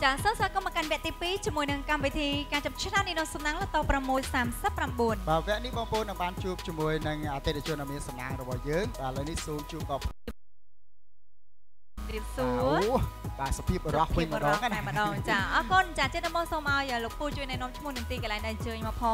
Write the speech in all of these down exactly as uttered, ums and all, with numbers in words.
ចាសសក៏មកកាន់វគ្គទីពីរជាមួយនឹងកម្មវិធីការចាប់ឆ្នោតនេះនៅសំណាងលតប្រមូលសាមសិបប្រាំបួនបាទវគ្គនេះបងប្អូននឹងបានជួបជាមួយនឹងអតិថិជនដែលមានសំណាងរបស់យើងបាទឥឡូវនេះសូមជួបបរៀបសួរបាទសុភាពរស់វិញម្ដងណាម្ដងចាអរគុណចាចិត្តមកសូមឲ្យលោកពូជួយណែនាំឈ្មោះនឹងទីកន្លែងដែលអញ្ជើញមកផង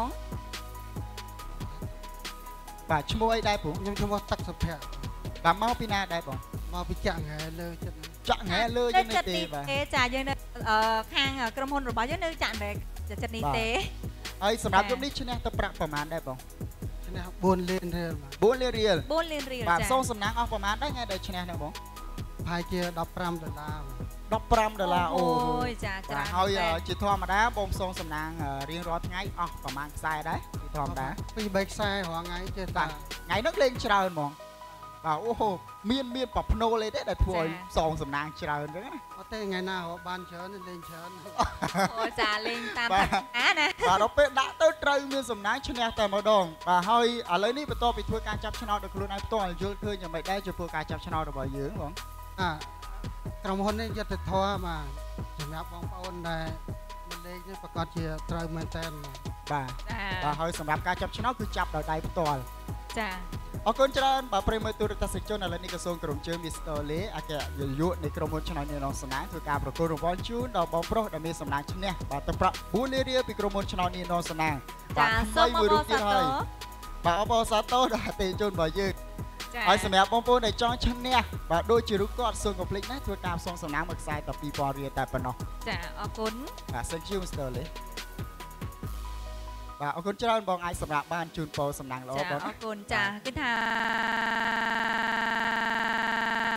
បាទឈ្មោះអីដែរព្រោះខ្ញុំឈ្មោះទឹកសុភ័ក្របាទមកពីណាដែរបងមកពីចាក់ហែលើចិត្តចាក់ហែលើយើងនេះទេបាទចាយើងនៅខាងក្រុមហ៊ុនរបស់យើងនៅចាក់តែចិត្តនេះទេហើយសម្រាប់យប់នេះឈ្នះទៅប្រាក់ប្រហែលដែរបងឈ្នះបួនលានរៀលបួនលានរៀលបួនលានរៀលបាទសូមសំណាងអស់ប្រហែលដែរថ្ងៃដែលឈ្នះហ្នឹងបងប្រហែលជាដប់ប្រាំដុល្លារដប់ប្រាំដុល្លារអូយចាច្រើនហើយជាធម្មតាបងសូមសំណាងរៀងរាល់ថ្ងៃអស់ប្រហែលខ្សែដែរជាធម្មតាពីរបីខ្សែរាល់ថ្ងៃចេះតាថ្ងៃហ្នឹងលេងច្រើនហ្មងបាទអូហូមានមានប្រភ្នូលអីទេដែលធ្វើឲ្យសងសំណាងច្រើនអញ្ចឹងណាអត់ទេថ្ងៃណារកបានច្រើនលេងច្រើនអូចាលេងតាមបញ្ហាណាបាទដល់ពេលដាក់ទៅត្រូវមានសំណាងឈ្នះតែម្ដងបាទហើយឥឡូវនេះបន្ទាប់ពីធ្វើការចាប់ឆ្នោតដោយខ្លួនឯងផ្ទាល់យល់ឃើញយ៉ាងម៉េចដែរចំពោះការចាប់ឆ្នោតរបស់យើងបងអាក្រុមហ៊ុននេះយុទ្ធធម៌បាទសម្រាប់បងប្អូនដែលមិនលេងនេះប្រកាសជាត្រូវមែនតើបាទបាទហើយសម្រាប់ការចាប់ឆ្នោតគឺចាប់ដោយដៃផ្ទាល់ចាអរគុណច្រើនបាទប្រិយមិត្តទូរទស្សនិកជនឥឡូវនេះក៏សូមក្រុមជើងមីស្ទ័រលេអគ្គនាយកនៃក្រុមហ៊ុនឆ្នោតនេះនងសំណាងធ្វើការប្រគល់រង្វាន់ជូនដល់បងប្រុសដែលមានសំណាងឈ្នះបាទទឹកប្រាក់បួនលានរៀលពីក្រុមហ៊ុនឆ្នោតនេះនងសំណាងបាទសូមមួយរូបទៀតហើយបាទអបអរសាទរដល់អតិថិជនរបស់យើងហើយសម្រាប់បងប្អូនដែលចង់ឈ្នះបាទដូចជារូបគាត់សូមកុំភ្លេចណាធ្វើការផ្សងសំណាងមួយខ្សែតែពីរពាន់រៀលតែប៉ុណ្ណោះចាអរគុណបាទ Thank you មីស្ទ័រលេបាទអរគុណច្រើនបងអាចសម្រាប់បានជូនពរសំណាងល្អបងអរគុណចាគឺថា